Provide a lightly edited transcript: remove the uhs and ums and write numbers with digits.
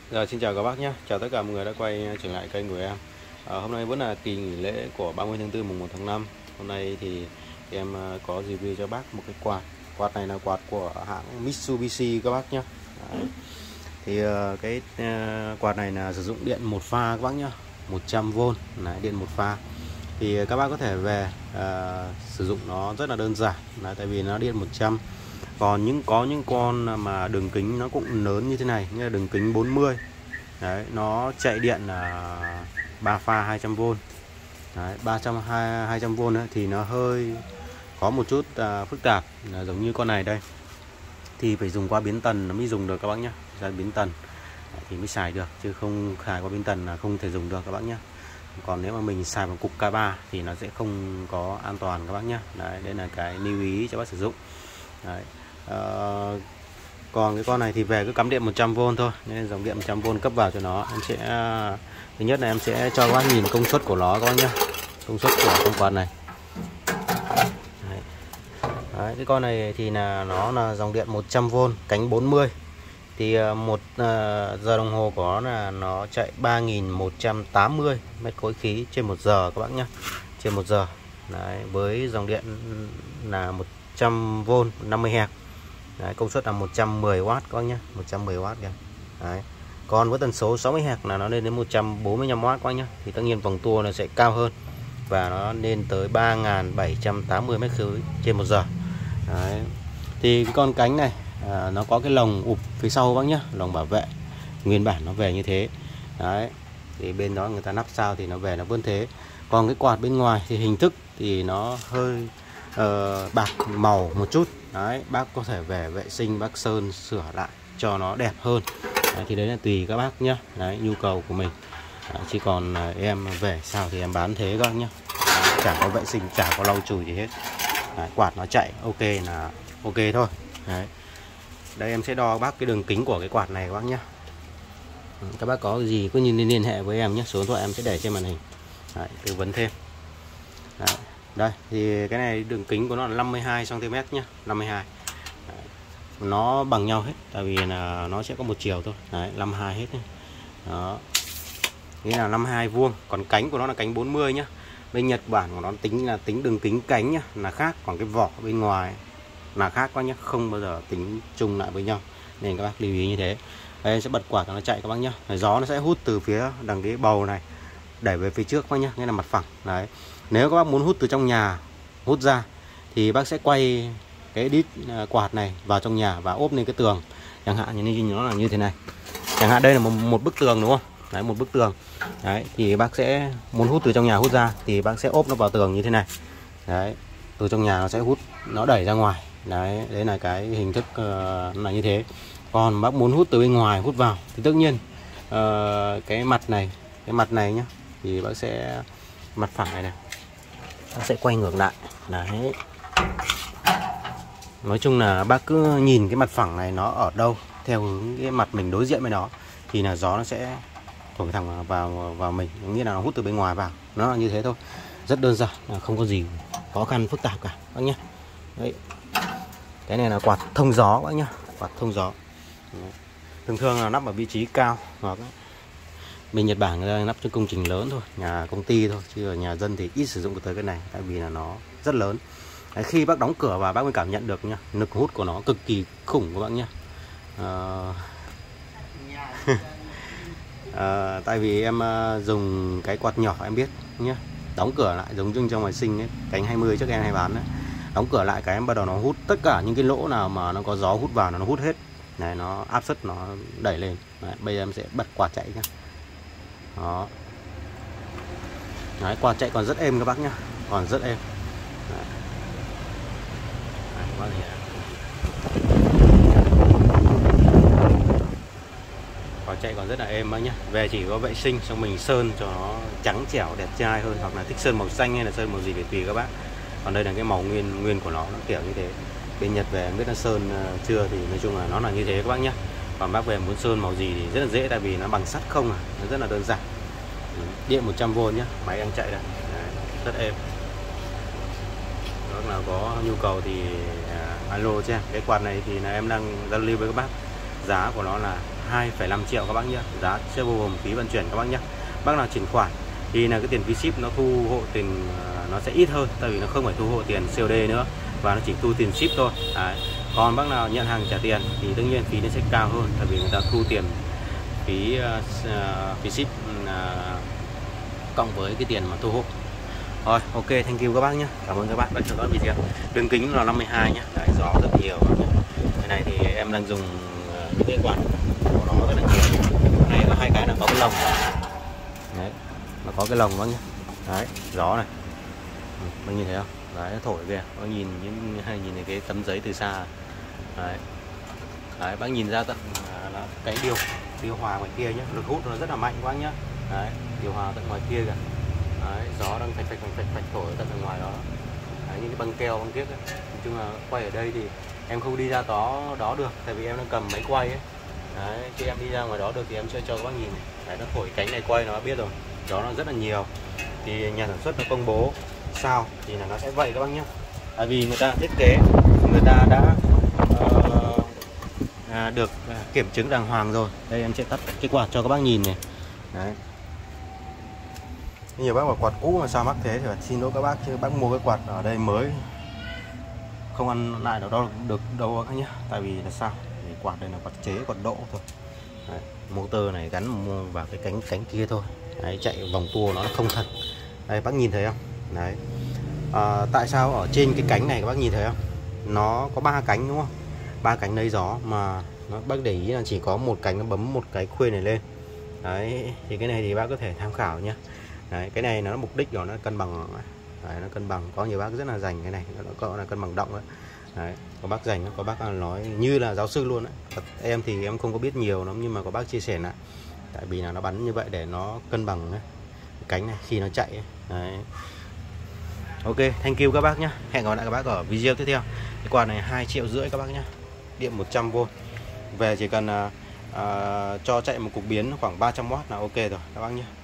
Rồi, xin chào các bác nhé, chào tất cả mọi người đã quay trở lại kênh của em. Hôm nay vẫn là kỳ nghỉ lễ của 30 tháng 4 mùng 1 tháng 5. Hôm nay thì em có review cho bác một cái quạt. Quạt này là quạt của hãng Mitsubishi các bác nhé. Đấy. Thì quạt này là sử dụng điện một pha các bác nhé, 100V. Đấy, điện một pha. Thì các bác có thể về sử dụng nó rất là đơn giản. Đấy, tại vì nó điện 100. Còn có những con mà đường kính nó cũng lớn như thế này, như là đường kính 40. Đấy, nó chạy điện là 3 pha 200V. Đấy, 200V ấy, thì nó hơi có một chút phức tạp, là giống như con này đây. Thì phải dùng qua biến tần nó mới dùng được các bác nhé. Ra biến tần thì mới xài được, chứ không xài qua biến tần là không thể dùng được các bác nhé. Còn nếu mà mình xài bằng cục K3 thì nó sẽ không có an toàn các bác nhé. Đấy, đây là cái lưu ý cho bác sử dụng. Đấy. Còn cái con này thì về cứ cắm điện 100V thôi, nên dòng điện 100V cấp vào cho nó. Em sẽ thứ nhất là em sẽ cho các bác nhìn công suất của nó các bác nhé, công suất của con quạt này. Đấy, cái con này thì nó là dòng điện 100V cánh 40. Thì một giờ đồng hồ của nó là nó chạy 3180 mét khối khí trên 1 giờ các bác nhé, trên 1 giờ. Đấy, với dòng điện là 100V 50Hz. Đấy, công suất là 110W các bác nhé, 110W kìa. Đấy. Còn với tần số 60Hz là nó lên đến 145W các bác nhé. Thì tất nhiên vòng tua nó sẽ cao hơn và nó lên tới 3780 mét khối trên 1 giờ. Đấy. Thì cái con cánh này nó có cái lồng ụp phía sau bác nhé, lồng bảo vệ nguyên bản nó về như thế. Đấy. Thì bên đó người ta lắp sao thì nó về nó vẫn thế. Còn cái quạt bên ngoài thì hình thức thì nó hơi bạc màu một chút. Đấy, bác có thể về vệ sinh, bác sơn sửa lại cho nó đẹp hơn. Đấy, thì đấy là tùy các bác nhé. Đấy, nhu cầu của mình. Đấy, chỉ còn em về sao thì em bán thế các bác nhé. Chả có vệ sinh, chả có lau chùi gì hết. Đấy, quạt nó chạy ok là ok thôi. Đấy. Đây em sẽ đo bác cái đường kính của cái quạt này các bác nhé. Các bác có gì cứ nhìn liên hệ với em nhé, số điện thoại em sẽ để trên màn hình. Đấy, tư vấn thêm. Đấy. Đây thì cái này đường kính của nó là 52 cm nhé, 52. Đấy. Nó bằng nhau hết, tại vì là nó sẽ có một chiều thôi. Đấy, 52 hết nhé. Đó. Nghĩa là 52 vuông, còn cánh của nó là cánh 40 nhá. Bên Nhật Bản của nó tính đường kính cánh nhá là khác, còn cái vỏ bên ngoài là khác quá nhé, không bao giờ tính chung lại với nhau, nên các bác lưu ý như thế. Đây sẽ bật quạt cho nó chạy các bác nhé. Gió nó sẽ hút từ phía đằng cái bầu này đẩy về phía trước các bác nhé, nghĩa là mặt phẳng. Đấy. Nếu các bác muốn hút từ trong nhà hút ra thì bác sẽ quay cái đít quạt này vào trong nhà và ốp lên cái tường, chẳng hạn như nó là như thế này. Chẳng hạn đây là một bức tường đúng không? Đấy, một bức tường. Đấy, thì bác sẽ muốn hút từ trong nhà hút ra thì bác sẽ ốp nó vào tường như thế này. Đấy, từ trong nhà nó sẽ hút, nó đẩy ra ngoài. Đấy, đấy là cái hình thức là như thế. Còn bác muốn hút từ bên ngoài hút vào thì tất nhiên cái mặt này nhá, thì bác sẽ mặt phẳng này bác sẽ quay ngược lại. Đấy. Nói chung là bác cứ nhìn cái mặt phẳng này nó ở đâu theo hướng cái mặt mình đối diện với nó thì là gió nó sẽ thổi thẳng vào mình, nghĩa là nó hút từ bên ngoài vào. Nó là như thế thôi, rất đơn giản, không có gì khó khăn phức tạp cả bác nhé. Đấy. Cái này là quạt thông gió bác nhá, quạt thông gió. Đấy. Thường là nắp ở vị trí cao, hoặc bên Nhật Bản người ta nắp cho công trình lớn thôi, nhà công ty thôi, chứ ở nhà dân thì ít sử dụng tới cái này, tại vì là nó rất lớn. Đấy, khi bác đóng cửa vào bác mới cảm nhận được nhá, lực hút của nó cực kỳ khủng các bác nhá. Tại vì em dùng cái quạt nhỏ em biết nhé, đóng cửa lại giống như trong ngoài sinh ấy, cánh 20 trước em hay bán đấy. Đóng cửa lại cái em bắt đầu nó hút tất cả những cái lỗ nào mà nó có gió hút vào nó hút hết. Này, nó áp suất nó đẩy lên. Đấy, bây giờ em sẽ bật quạt chạy nhá. Đó. Đấy, quạt chạy còn rất êm các bác nhá, còn rất êm. Đấy. Đấy, quạt chạy còn rất là êm bác nhá. Về chỉ có vệ sinh xong mình sơn cho nó trắng trẻo đẹp trai hơn, hoặc là thích sơn màu xanh hay là sơn màu gì thì tùy các bác. Còn đây là cái màu nguyên của nó kiểu như thế. Bên Nhật về biết nó sơn chưa thì nói chung là nó là như thế các bác nhé. Còn bác về muốn sơn màu gì thì rất là dễ, tại vì nó bằng sắt không à, nó rất là đơn giản. Điện 100V nhé, máy đang chạy đây. Đấy, rất êm. Bác nào có nhu cầu thì alo cho em. Cái quạt này thì là em đang giao lưu với các bác, giá của nó là 2,5 triệu các bác nhé. Giá chưa bao gồm phí vận chuyển các bác nhé. Bác nào chuyển khoản thì là cái tiền phí ship nó thu hộ tiền nó sẽ ít hơn, tại vì nó không phải thu hộ tiền COD nữa và nó chỉ thu tiền ship thôi. Đấy. Còn bác nào nhận hàng trả tiền thì đương nhiên phí nó sẽ cao hơn, tại vì người ta thu tiền phí ship cộng với cái tiền mà thu hộ. Rồi, ok, thank you các bác nhé. Cảm ơn các bác đã theo dõi video. Đường kính là 52 nhé. Đấy, gió rất nhiều. Cái này thì em đang dùng những cái quạt của nó rất là nhiều. Này có hai cái là có cái lồng. Đấy, nó có cái lồng bác nhé. Đấy, gió này. Bác nhìn thấy không? Đấy, nó thổi kìa. Bác nhìn thấy cái tấm giấy từ xa. Đấy. Đấy, bác nhìn ra tận cái điều hòa ngoài kia nhé. Lực hút nó rất là mạnh các bác nhé. Đấy, điều hòa tận ngoài kia kìa. Đấy, gió đang phạch thổi tận ở ngoài đó. Đấy, những cái băng keo băng kiếc ấy. Nói chung là quay ở đây thì em không đi ra đó được, tại vì em đang cầm máy quay ấy. Đấy, khi em đi ra ngoài đó được thì em sẽ cho các bác nhìn này. Đấy, nó thổi cánh này quay nó biết rồi, gió nó rất là nhiều. Thì nhà sản xuất nó công bố sao thì là nó sẽ vậy các bác nhé. Tại vì người ta thiết kế, người ta đã được kiểm chứng đàng hoàng rồi. Đây em sẽ tắt cái quạt cho các bác nhìn này. Đấy. Nhiều bác bảo quạt cũ mà sao mắc thế thì phải xin lỗi các bác, chứ bác mua cái quạt ở đây mới không ăn lại được đâu các nhé. Tại vì là sao? Để quạt đây là quạt chế, quạt độ thôi. Đấy, motor này gắn vào cái cánh kia thôi. Đấy, chạy vòng tua nó không thật. Đây bác nhìn thấy không? Đấy. Tại sao ở trên cái cánh này các bác nhìn thấy không? Nó có 3 cánh đúng không? 3 cánh lấy gió mà bác để ý là chỉ có một cánh nó bấm một cái khuê này lên. Đấy, thì cái này thì bác có thể tham khảo nhé. Đấy, cái này nó mục đích của nó cân bằng. Đấy, nó cân bằng. Có nhiều bác rất là dành cái này, nó có là cân bằng động đấy. Đấy, có bác dành, có bác nói như là giáo sư luôn đấy. Em thì em không có biết nhiều lắm, nhưng mà có bác chia sẻ lại. Tại vì là nó bắn như vậy để nó cân bằng ấy, cái cánh này khi nó chạy ấy. Đấy. Ok, thank you các bác nhé. Hẹn gặp lại các bác ở video tiếp theo. Cái quạt này 2,5 triệu các bác nhé. Điện 100V. Về chỉ cần cho chạy một cục biến khoảng 300W là ok rồi các bác nhé.